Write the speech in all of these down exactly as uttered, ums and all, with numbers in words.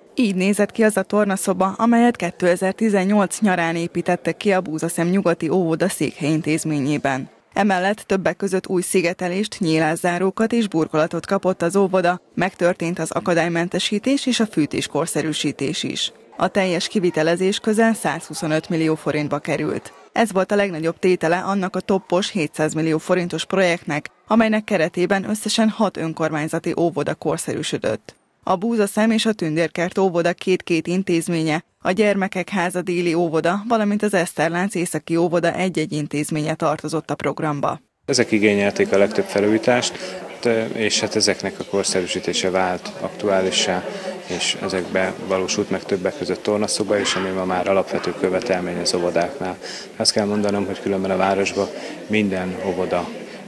Így nézett ki az a tornaszoba, amelyet kétezer-tizennyolc nyarán építettek ki a Búzaszem nyugati óvoda székhely intézményében. Emellett többek között új szigetelést, nyílászárókat és burkolatot kapott az óvoda, megtörtént az akadálymentesítés és a fűtés korszerűsítés is. A teljes kivitelezés közel százhuszonöt millió forintba került. Ez volt a legnagyobb tétele annak a toppos hétszáz millió forintos projektnek, amelynek keretében összesen hat önkormányzati óvoda korszerűsödött. A Búzaszem és a Tündérkert óvoda két-két intézménye, a Gyermekek Háza déli óvoda, valamint az Eszterlánc északi óvoda egy-egy intézménye tartozott a programba. Ezek igényelték a legtöbb felújítást, és hát ezeknek a korszerűsítése vált aktuálissá, és ezekbe valósult meg többek között tornaszoba is, ami ma már alapvető követelmény az óvodáknál. Azt kell mondanom, hogy különben a városban minden óvoda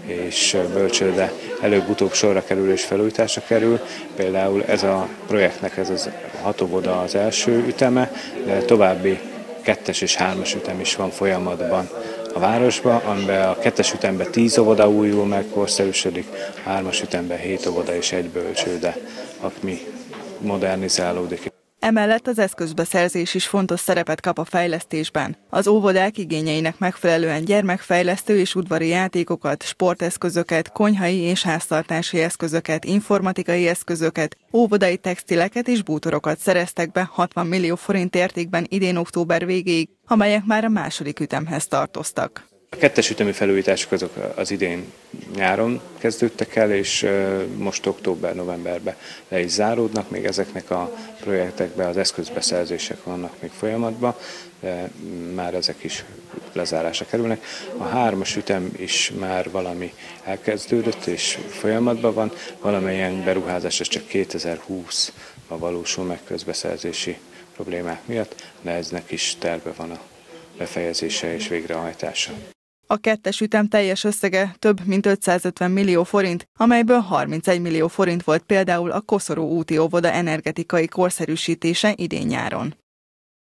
és bölcsőde előbb-utóbb sorra kerül és felújításra kerül. Például ez a projektnek ez az hat óvoda az első üteme, de további kettes és hármas ütem is van folyamatban a városban, amiben a kettes ütemben tíz óvoda újul meg, korszerűsödik, a hármas ütemben hét óvoda és egy bölcsőde, ami modernizálódik. Emellett az eszközbeszerzés is fontos szerepet kap a fejlesztésben. Az óvodák igényeinek megfelelően gyermekfejlesztő és udvari játékokat, sporteszközöket, konyhai és háztartási eszközöket, informatikai eszközöket, óvodai textileket és bútorokat szereztek be hatvan millió forint értékben idén október végéig, amelyek már a második ütemhez tartoztak. A kettes ütemű felújítások azok az idén nyáron kezdődtek el, és most október-novemberben le is záródnak. Még ezeknek a projektekben az eszközbeszerzések vannak még folyamatban, de már ezek is lezárásra kerülnek. A hármas ütem is már valami elkezdődött és folyamatban van, valamilyen beruházás ez csak kétezer-húszban valósul meg közbeszerzési problémák miatt, de eznek is terve van a befejezése és végrehajtása. A kettes ütem teljes összege több mint ötszázötven millió forint, amelyből harmincegy millió forint volt például a Koszorú úti óvoda energetikai korszerűsítése idén nyáron.